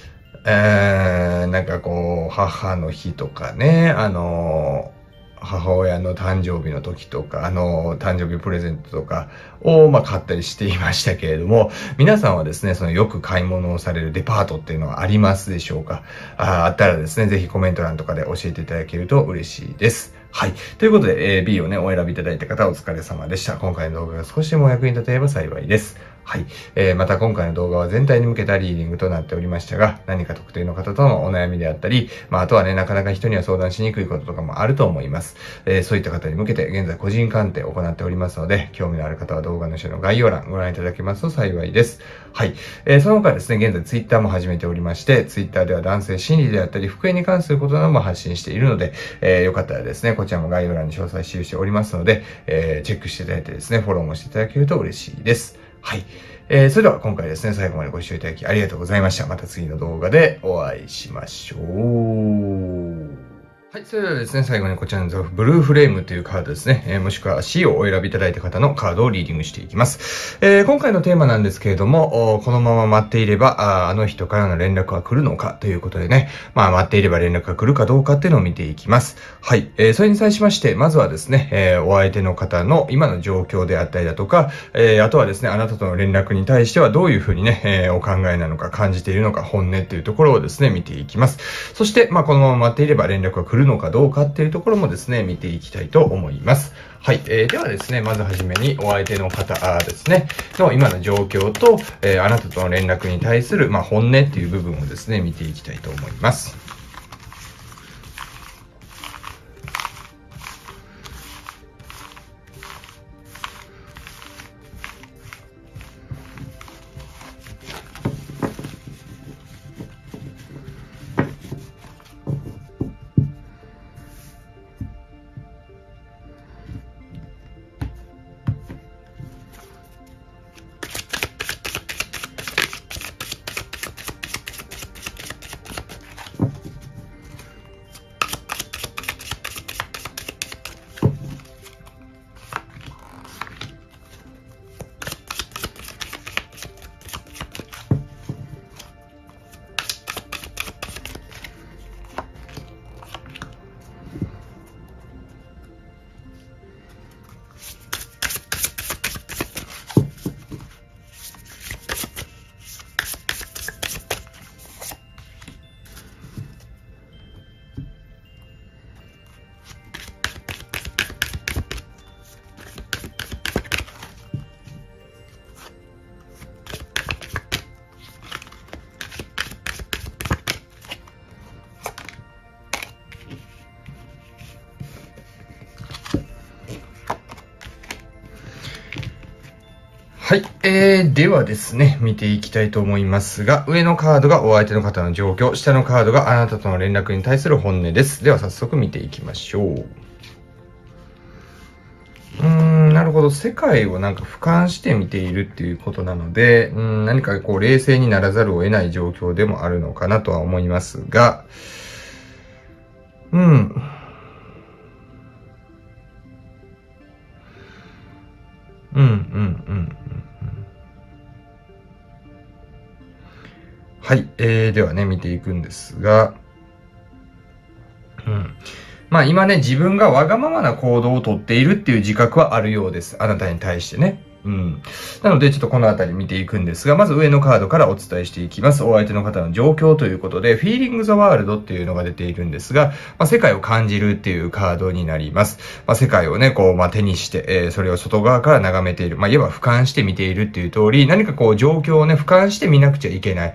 なんかこう、母の日とかね、母親の誕生日の時とか、誕生日プレゼントとかを、買ったりしていましたけれども、皆さんはですね、そのよく買い物をされるデパートっていうのはありますでしょうか？あったらですね、ぜひコメント欄とかで教えていただけると嬉しいです。はい。ということで、B をね、お選びいただいた方お疲れ様でした。今回の動画が少しでもお役に立てれば幸いです。はい。また今回の動画は全体に向けたリーディングとなっておりましたが、何か特定の方とのお悩みであったり、あとはね、なかなか人には相談しにくいこととかもあると思います。そういった方に向けて現在個人鑑定を行っておりますので、興味のある方は動画の下の概要欄ご覧いただけますと幸いです。はい。その他ですね、現在 Twitter も始めておりまして、Twitter では男性心理であったり、復縁に関することなども発信しているので、よかったらですね、こちらも概要欄に詳細記しておりますので、チェックしていただいてですね、フォローもしていただけると嬉しいです。はい。それでは今回ですね、最後までご視聴いただきありがとうございました。また次の動画でお会いしましょう。 はい。それではですね、最後にこちらのザ・ブルーフレームというカードですね。もしくは C をお選びいただいた方のカードをリーディングしていきます。今回のテーマなんですけれども、このまま待っていれば、あの人からの連絡は来るのかということでね、待っていれば連絡が来るかどうかっていうのを見ていきます。はい。それに際しまして、まずはですね、お相手の方の今の状況であったりだとか、あとはですね、あなたとの連絡に対してはどういうふうにね、お考えなのか感じているのか、本音というところをですね、見ていきます。そして、このまま待っていれば連絡が来るのかどうかっていうところもですね、見ていきたいと思います。はい。ではですね、まずはじめにお相手の方ですね、の今の状況と、あなたとの連絡に対する、本音っていう部分をですね、見ていきたいと思います。はい。ではですね、見ていきたいと思いますが、上のカードがお相手の方の状況、下のカードがあなたとの連絡に対する本音です。では早速見ていきましょう。なるほど。世界をなんか俯瞰して見ているっていうことなので、何かこう冷静にならざるを得ない状況でもあるのかなとは思いますが、はい。ではね、見ていくんですが、今ね、自分がわがままな行動をとっているっていう自覚はあるようです。あなたに対してね。なので、ちょっとこのあたり見ていくんですが、まず上のカードからお伝えしていきます。お相手の方の状況ということで、Feeling the World っていうのが出ているんですが、世界を感じるっていうカードになります。世界をね、こう、手にして、それを外側から眺めている。いわば俯瞰して見ているっていう通り、何かこう、状況をね、俯瞰して見なくちゃいけない、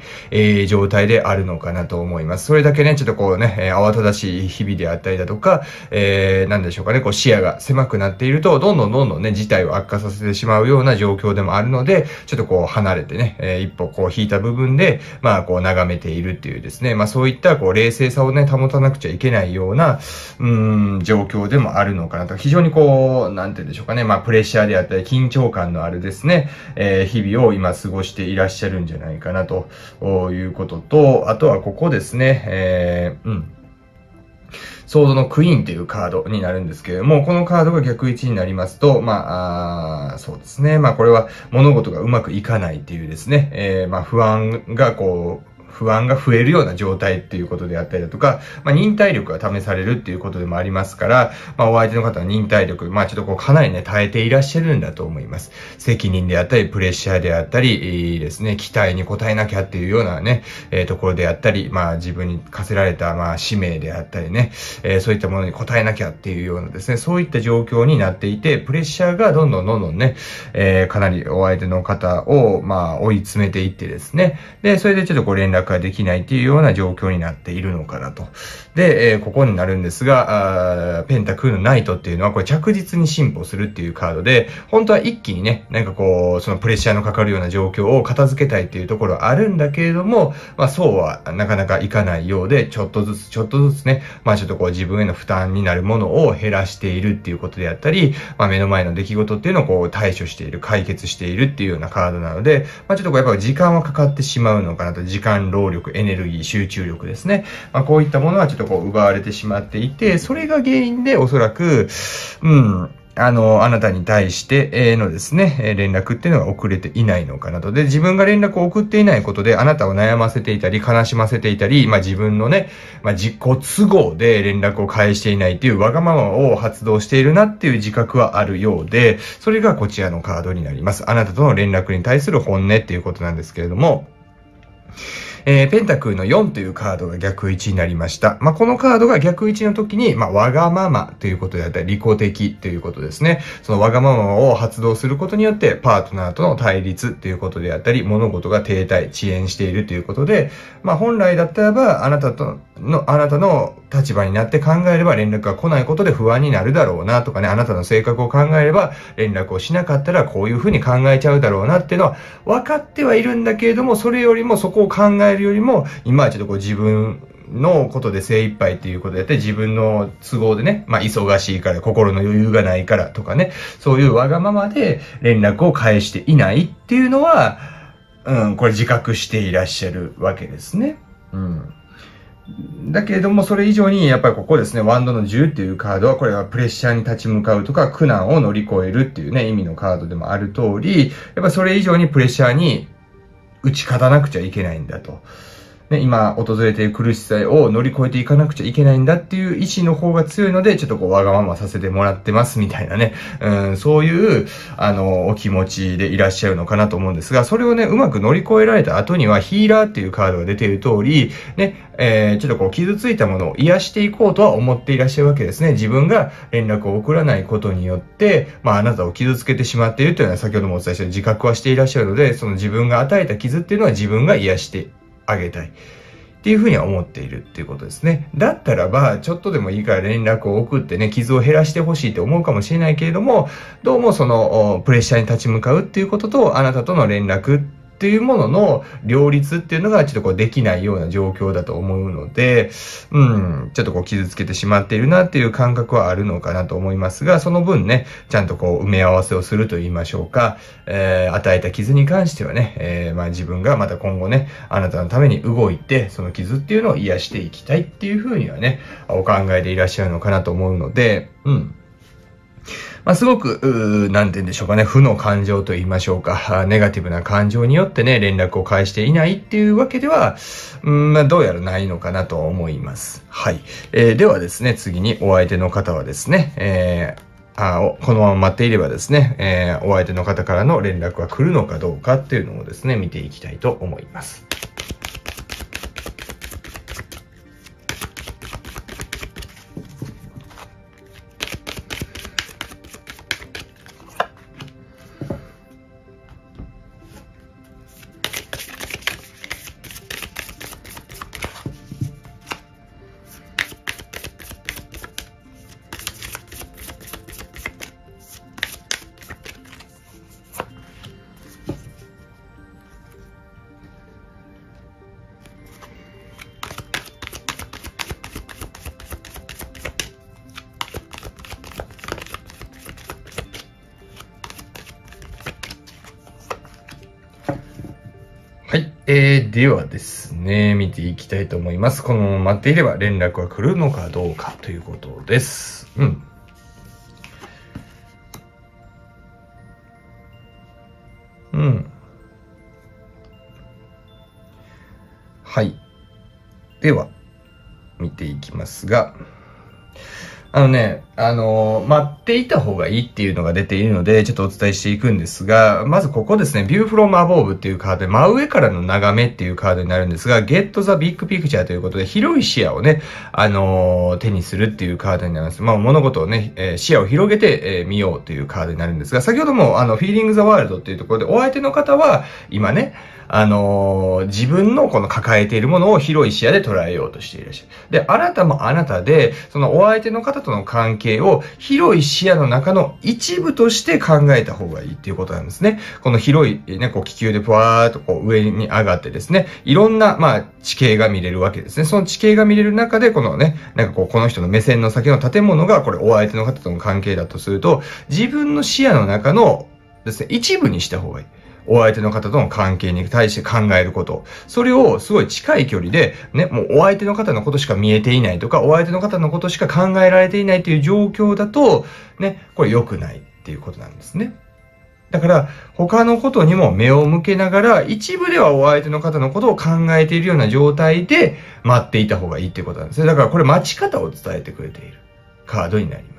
状態であるのかなと思います。それだけね、ちょっとこうね、慌ただしい日々であったりだとか、なんでしょうかね、こう、視野が狭くなっていると、どんどんね、事態を悪化させてしまうような状況でもあるので、ちょっとこう離れてね、一歩こう引いた部分で、こう眺めているっていうですね、そういったこう冷静さをね、保たなくちゃいけないような、状況でもあるのかなと。非常にこう、なんて言うんでしょうかね、プレッシャーであったり、緊張感のあるですね、日々を今過ごしていらっしゃるんじゃないかなということと、あとはここですね、ソードのクイーンというカードになるんですけれども、このカードが逆位置になりますと、そうですね。これは物事がうまくいかないっていうですね、不安が増えるような状態っていうことであったりだとか、忍耐力が試されるっていうことでもありますから、お相手の方は忍耐力、ちょっとこうかなりね、耐えていらっしゃるんだと思います。責任であったり、プレッシャーであったり、ですね、期待に応えなきゃっていうようなね、ところであったり、自分に課せられた、使命であったりね、そういったものに応えなきゃっていうようなですね、そういった状況になっていて、プレッシャーがどんどんね、かなりお相手の方を、追い詰めていってですね、で、それでちょっとこう連絡ができないっていうような状況になっているのかなと。で、ここになるんですが、ペンタクーのナイトっていうのはこれ着実に進歩するっていうカードで、本当は一気にね、なんかこう、そのプレッシャーのかかるような状況を片付けたいっていうところはあるんだけれども、そうはなかなかいかないようで、ちょっとずつね、ちょっとこう自分への負担になるものを減らしているっていうことであったり、目の前の出来事っていうのをこう対処している、解決しているっていうようなカードなので、ちょっとこうやっぱり時間はかかってしまうのかなと、時間労力、エネルギー、集中力ですね。まあ、こういったものはちょっとこう奪われてしまっていて、それが原因でおそらく、あなたに対してのですね、連絡っていうのが遅れていないのかなと。で、自分が連絡を送っていないことで、あなたを悩ませていたり、悲しませていたり、まあ自分のね、まあ自己都合で連絡を返していないっていうわがままを発動しているなっていう自覚はあるようで、それがこちらのカードになります。あなたとの連絡に対する本音っていうことなんですけれども、ペンタクルの4というカードが逆位置になりました。まあ、このカードが逆位置の時に、まあ、わがままということであったり、利己的ということですね。そのわがままを発動することによって、パートナーとの対立ということであったり、物事が停滞、遅延しているということで、まあ、本来だったらば、あなたの立場になって考えれば連絡が来ないことで不安になるだろうなとかね、あなたの性格を考えれば連絡をしなかったらこういうふうに考えちゃうだろうなっていうのは分かってはいるんだけれども、それよりもそこを考えるよりも、今はちょっとこう自分のことで精一杯っていうことでやって、自分の都合でね、まあ忙しいから、心の余裕がないからとかね、そういうわがままで連絡を返していないっていうのは、これ自覚していらっしゃるわけですね。だけれども、それ以上に、やっぱりここですね、ワンドの10っていうカードは、これはプレッシャーに立ち向かうとか、苦難を乗り越えるっていうね、意味のカードでもある通り、やっぱそれ以上にプレッシャーに打ち勝たなくちゃいけないんだと。ね、今訪れている苦しさを乗り越えていかなくちゃいけないんだっていう意志の方が強いので、ちょっとこうわがままさせてもらってますみたいなね、そういう、お気持ちでいらっしゃるのかなと思うんですが、それをね、うまく乗り越えられた後にはヒーラーっていうカードが出ている通り、ね、ちょっとこう傷ついたものを癒していこうとは思っていらっしゃるわけですね。自分が連絡を送らないことによって、まああなたを傷つけてしまっているというのは先ほどもお伝えした自覚はしていらっしゃるので、その自分が与えた傷っていうのは自分が癒してあげたい。っていうふうには思っているっていうことですね。だったらば、ちょっとでもいいから連絡を送ってね、傷を減らしてほしいって思うかもしれないけれども、どうもその、プレッシャーに立ち向かうっていうことと、あなたとの連絡っていうものの両立っていうのがちょっとこうできないような状況だと思うので、ちょっとこう傷つけてしまっているなっていう感覚はあるのかなと思いますが、その分ね、ちゃんとこう埋め合わせをすると言いましょうか、与えた傷に関してはね、まあ自分がまた今後ね、あなたのために動いて、その傷っていうのを癒していきたいっていうふうにはね、お考えでいらっしゃるのかなと思うので、まあ、すごく、なんて言うんでしょうかね、負の感情と言いましょうか、ネガティブな感情によってね、連絡を返していないっていうわけでは、まあ、どうやらないのかなと思います。はい。ではですね、次にお相手の方はですね、このまま待っていればですね、お相手の方からの連絡が来るのかどうかっていうのをですね、見ていきたいと思います。はい。ではですね、見ていきたいと思います。このまま待っていれば連絡が来るのかどうかということです。はい。では、見ていきますが、待っていた方がいいっていうのが出ているので、ちょっとお伝えしていくんですが、まずここですね、View from Above っていうカードで、真上からの眺めっていうカードになるんですが、Get the Big Picture ということで、広い視野をね、手にするっていうカードになります。まあ、物事をね、視野を広げて、見ようというカードになるんですが、先ほども、Feeling the World っていうところで、お相手の方は、今ね、自分のこの抱えているものを広い視野で捉えようとしていらっしゃる。で、あなたもあなたで、そのお相手の方との関係を広い視野の中の一部として考えた方がいいっていうことなんですね。この広いね、こう気球でぷわーっとこう上に上がってですね、いろんな、まあ、地形が見れるわけですね。その地形が見れる中で、このね、なんかこう、この人の目線の先の建物が、これお相手の方との関係だとすると、自分の視野の中のですね、一部にした方がいい。 お相手の方との関係に対して考えること。それをすごい近い距離で、ね、もうお相手の方のことしか見えていないとか、お相手の方のことしか考えられていないという状況だと、ね、これ良くないっていうことなんですね。だから、他のことにも目を向けながら、一部ではお相手の方のことを考えているような状態で待っていた方がいいっていうことなんですね。だからこれ待ち方を伝えてくれているカードになります。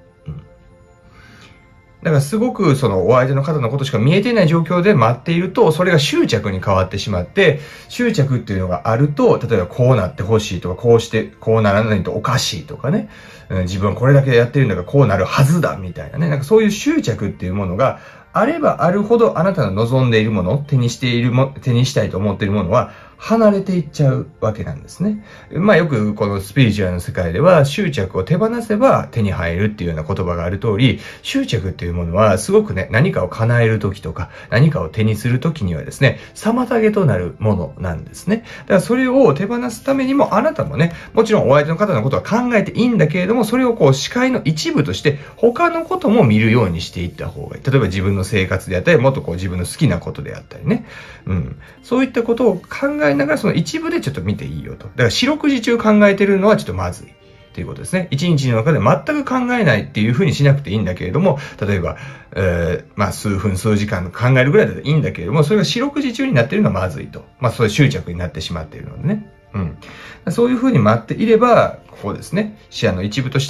だからすごくそのお相手の方のことしか見えていない状況で待っていると、それが執着に変わってしまって、執着っていうのがあると、例えばこうなってほしいとか、こうして、こうならないとおかしいとかね、自分はこれだけやってるんだからこうなるはずだみたいなね、なんかそういう執着っていうものがあればあるほどあなたの望んでいるもの、手にしたいと思っているものは離れていっちゃうわけなんですね。まあよくこのスピリチュアルの世界では執着を手放せば手に入るっていうような言葉がある通り、執着っていうものはすごくね、何かを叶えるときとか何かを手にするときにはですね、妨げとなるものなんですね。だからそれを手放すためにもあなたもね、もちろんお相手の方のことは考えていいんだけれども、それをこう視界の一部として他のことも見るようにしていった方がいい。例えば自分の生活であったり、もっとこう自分の好きなことであったりね。そういったことを考えながらその一部でちょっと見ていいよと。だから四六時中考えてるのはちょっとまずい。ということですね。一日の中で全く考えないっていうふうにしなくていいんだけれども、例えば、まあ数分数時間考えるぐらいだといいんだけれども、それが四六時中になっているのはまずいと。まあそういう執着になってしまっているのでね。そういうふうに待っていれば、ここですね。視野の一部として、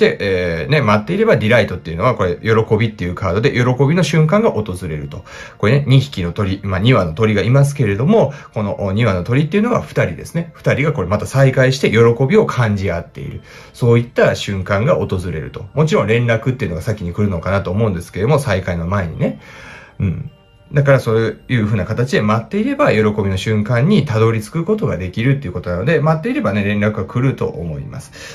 待っていればディライトっていうのは、これ、喜びっていうカードで、喜びの瞬間が訪れると。これね、2匹の鳥、まあ2羽の鳥がいますけれども、この2羽の鳥っていうのが2人ですね。2人がこれまた再会して喜びを感じ合っている。そういった瞬間が訪れると。もちろん連絡っていうのが先に来るのかなと思うんですけれども、再会の前にね。だからそういう風な形で待っていれば喜びの瞬間にたどり着くことができるっていうことなので、待っていればね、連絡が来ると思います。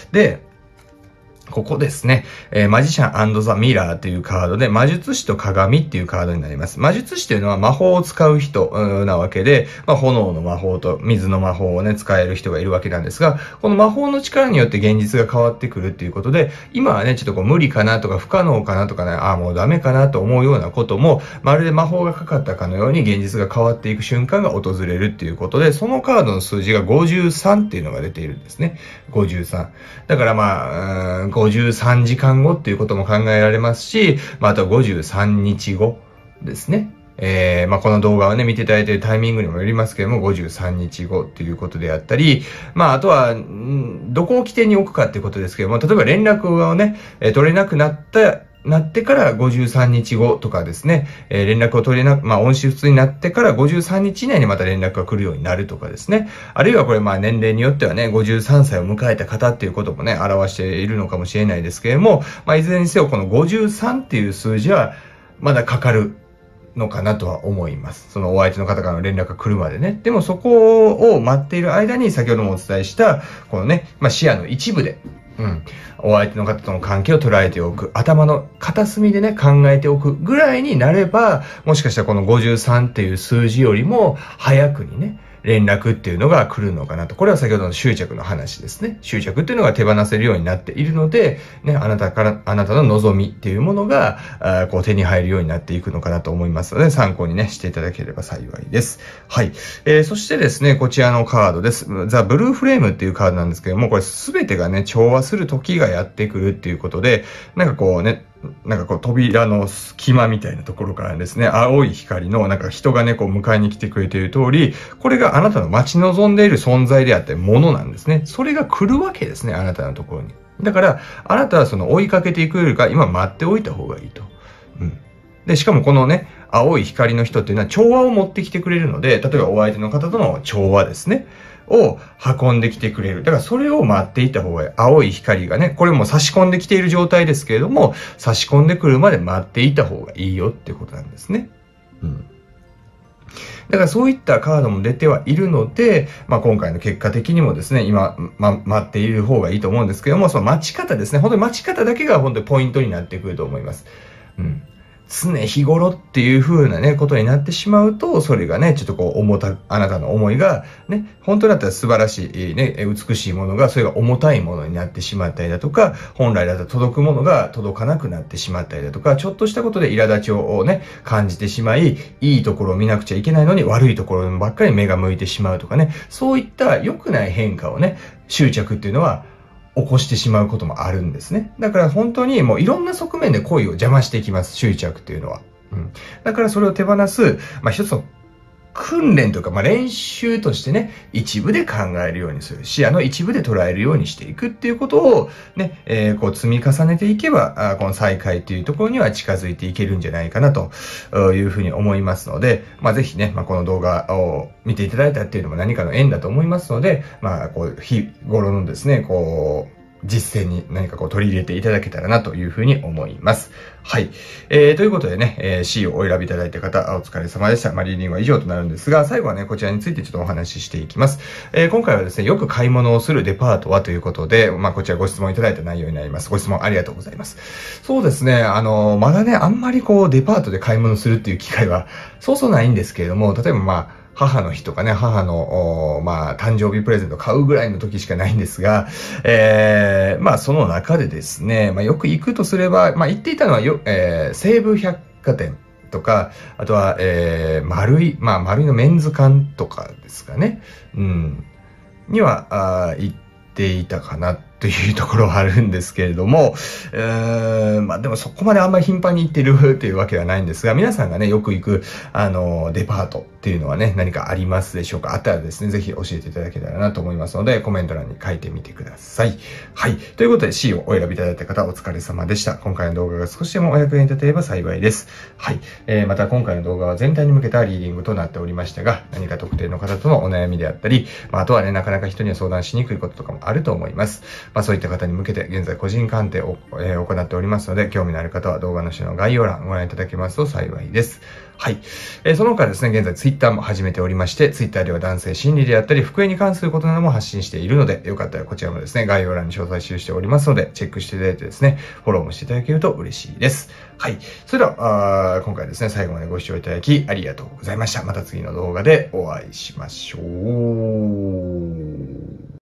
で、ここですね、マジシャン&ザ・ミラーというカードで、魔術師と鏡っていうカードになります。魔術師というのは魔法を使う人なわけで、まあ、炎の魔法と水の魔法をね、使える人がいるわけなんですが、この魔法の力によって現実が変わってくるっていうことで、今はね、ちょっとこう無理かなとか不可能かなとかね、もうダメかなと思うようなことも、まるで魔法がかかったかのように現実が変わっていく瞬間が訪れるっていうことで、そのカードの数字が53っていうのが出ているんですね。53。だからまあ、53時間後っていうことも考えられますし、まあ、あとは53日後ですね。まあ、この動画をね、見ていただいているタイミングにもよりますけれども、53日後っていうことであったり、まあ、あとは、どこを起点に置くかっていうことですけども、例えば連絡をね、取れなくなってから53日後とかですね、連絡を取れなく、まあ音信不通になってから53日以内にまた連絡が来るようになるとかですね。あるいはこれまあ年齢によってはね、53歳を迎えた方っていうこともね、表しているのかもしれないですけれども、まあいずれにせよこの53っていう数字はまだかかるのかなとは思います。そのお相手の方からの連絡が来るまでね。でもそこを待っている間に先ほどもお伝えした、このね、まあ視野の一部で、お相手の方との関係を捉えておく。頭の片隅でね、考えておくぐらいになれば、もしかしたらこの53っていう数字よりも早くにね、連絡っていうのが来るのかなと。これは先ほどの執着の話ですね。執着っていうのが手放せるようになっているので、ね、あなたの望みっていうものが、こう手に入るようになっていくのかなと思いますので、参考にね、していただければ幸いです。はい。そしてですね、こちらのカードです。ザ・ブルーフレームっていうカードなんですけども、これすべてがね、調和する時がやってくるっていうことで、なんかこうね、扉の隙間みたいなところからですね、青い光の人がね、こう迎えに来てくれている通り、これがあなたの待ち望んでいる存在であったり、ものなんですね。それが来るわけですね、あなたのところに。だから、あなたはその追いかけていくよりか、今待っておいた方がいいと。で、しかもこのね、青い光の人っていうのは調和を持ってきてくれるので、例えばお相手の方との調和ですね。を運んできてくれる。だからそれを待っていた方がいい。青い光がね、これも差し込んできている状態ですけれども、差し込んでくるまで待っていた方がいいよっていうことなんですね。だからそういったカードも出てはいるので、まあ今回の結果的にもですね、今、待っている方がいいと思うんですけども、その待ち方ですね。本当に待ち方だけが本当にポイントになってくると思います。 常日頃っていう風なね、ことになってしまうと、それがね、ちょっとこう、あなたの思いが、ね、本当だったら素晴らしい、ね、美しいものが、それが重たいものになってしまったりだとか、本来だったら届くものが届かなくなってしまったりだとか、ちょっとしたことで苛立ちをね、感じてしまい、いいところを見なくちゃいけないのに、悪いところばっかり目が向いてしまうとかね、そういった良くない変化をね、執着っていうのは、起こしてしまうこともあるんですね。だから本当にもういろんな側面で恋を邪魔していきます、執着っていうのは。だからそれを手放す、一つの訓練というか、練習としてね、一部で考えるようにする。視野の一部で捉えるようにしていくっていうことをね、こう積み重ねていけば、この再会っていうところには近づいていけるんじゃないかなというふうに思いますので、ぜひね、この動画を見ていただいたっていうのも何かの縁だと思いますので、こう、日頃のですね、こう、実践に何かこう取り入れていただけたらなというふうに思います。はい。ということでね、C をお選びいただいた方、お疲れ様でした。リーディングは以上となるんですが、最後はね、こちらについてちょっとお話ししていきます。今回はですね、よく買い物をするデパートはということで、こちらご質問いただいた内容になります。ご質問ありがとうございます。そうですね、まだね、あんまりこう、デパートで買い物するっていう機会は、そうそうないんですけれども、例えば母の日とかね、母の、誕生日プレゼント買うぐらいの時しかないんですが、その中でですね、よく行くとすれば、行っていたのは西武百貨店とか、あとは、丸いのメンズ館とかですかね、には、行っていたかなというところはあるんですけれども、でもそこまであんまり頻繁に行ってるっていうわけではないんですが、皆さんがね、よく行く、デパートっていうのはね、何かありますでしょうか？あったらですね、ぜひ教えていただけたらなと思いますので、コメント欄に書いてみてください。はい。ということで C をお選びいただいた方、お疲れ様でした。今回の動画が少しでもお役に立てれば幸いです。はい。また今回の動画は全体に向けたリーディングとなっておりましたが、何か特定の方とのお悩みであったり、あとはね、なかなか人には相談しにくいこととかもあると思います。そういった方に向けて現在個人鑑定を、行っておりますので、興味のある方は動画の下の概要欄ご覧いただけますと幸いです。はい。その他ですね、現在ツイッターも始めておりまして、ツイッターでは男性心理であったり、復縁に関することなども発信しているので、よかったらこちらもですね、概要欄に詳細記しておりますので、チェックしていただいてですね、フォローもしていただけると嬉しいです。はい。それでは、今回ですね、最後までご視聴いただきありがとうございました。また次の動画でお会いしましょう。